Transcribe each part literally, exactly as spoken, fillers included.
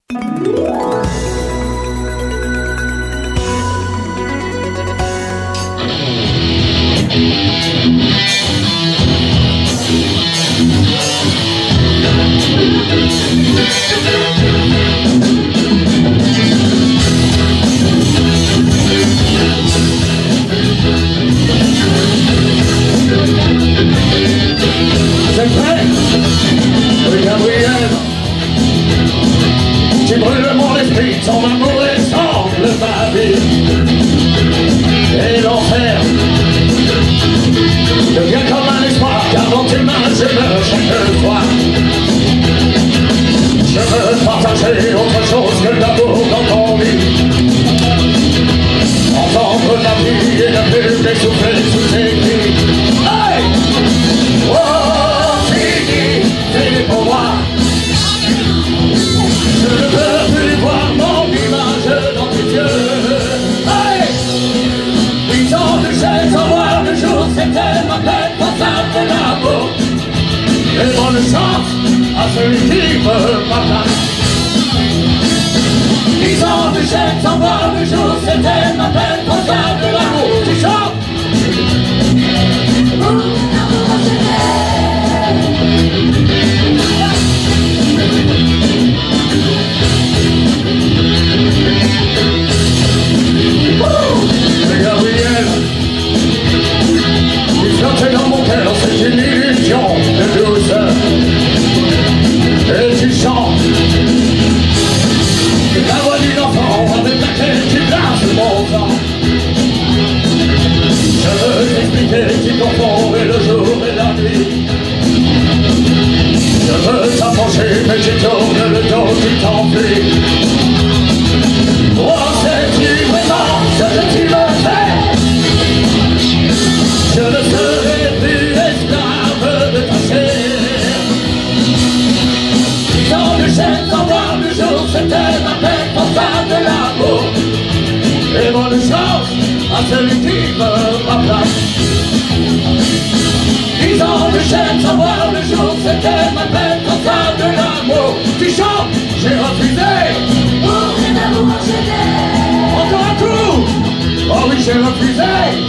Son amour et semble ma vie. Et l'enfer devient comme un espoir, car dans tes mains je meurs chaque fois. Je veux partager autre chose que l'amour dans ton lit. Entendre ta vie et ne plus t'essouffler sous tes cris. Hey! Oh, fini, fini pour moi. Je ne veux plus voir mon image dans tes yeux. Hey! Huit ans de chaise en voir le jour, c'était ma peine pour ça de l'amour. Et bonne chance à celui qui veut ma place. Dix ans de chaise sans voir le jour, c'était ma peine pour ça de l'amour. Tu chantes? C'est Gabriel. Il flottait dans mon cœur, c'est une illusion de douceur. Et tu chantes la voix d'une enfant avec laquelle tu glaces mon sang. Je veux t'expliquer, tu confonds et le jour et la nuit. Je veux t'approcher, mais tu tournes le dos, tu t'enfuis. Oh, sais-tu vraiment ce que tu me fais? Je ne serai plus esclave de ta chair. Dix ans de chaîne sans voir le jour, c'était ma peine pour ça de l'amour. Et bonne chance à celui qui veut ma place. Dix ans de chaîne sans voir le jour, c'était ma peine pour ça de l'amour. Tu chantes, j'ai refusé. Encore un coup. Oh oui, j'ai refusé.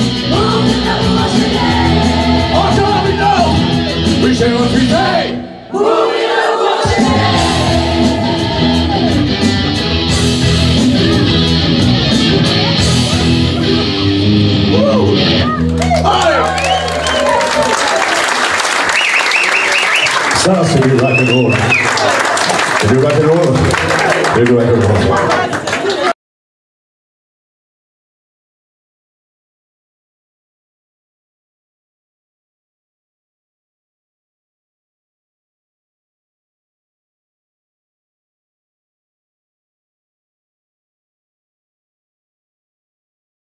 Encore une autre. Oui, j'ai refusé. Ça, c'est du rock and roll. C'est du rock and roll. C'est du rock and roll.